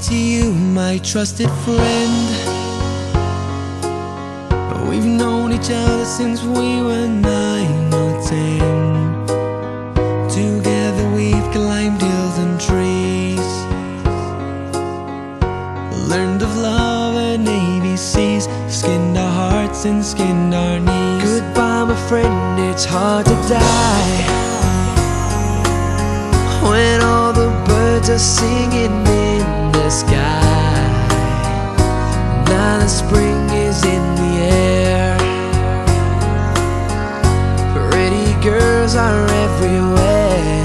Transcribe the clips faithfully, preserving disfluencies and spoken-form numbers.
to you, my trusted friend. We've known each other since we were nine or ten. Together we've climbed hills and trees, learned of love and A B Cs, skinned our hearts and skinned our knees. Goodbye, my friend, it's hard to die when all the birds are singing in the sky. Now the spring is in the air, pretty girls are everywhere.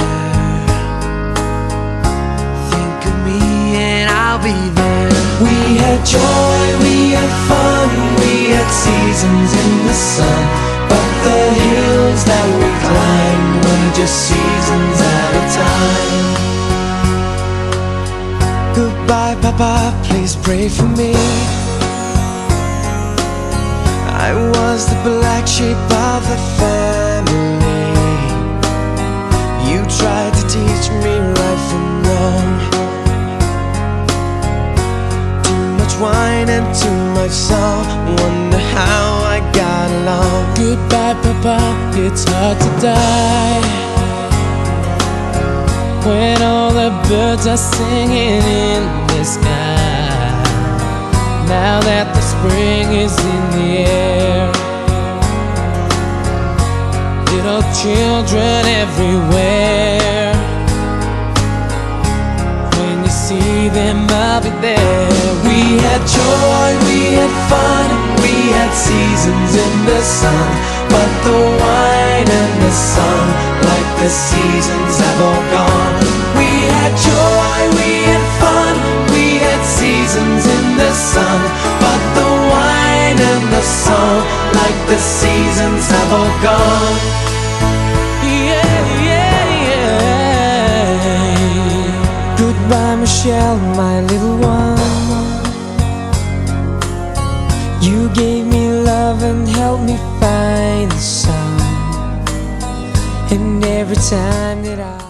Think of me and I'll be there. We had joy, we had fun, we had seasons in the sun, but the hills that we climbed were just seasons at a time. Goodbye, Papa, please pray for me. I was the black sheep of the family. You tried to teach me right from wrong. Too much wine and too much song, wonder how I got along. Goodbye, Papa, it's hard to die when all the birds are singing in the sky. Now that the spring is in the air, little children everywhere. When you see them, I'll be there. We had joy, we had fun, we had seasons in the sun, but the wine and the sun, like the seasons, have all gone. We had joy, we had fun, we had seasons in the sun, but the wine and the song, like the seasons, have all gone. Yeah, yeah, yeah. Goodbye, Michelle, my little one. You gave me love and helped me find the sun, and every time that I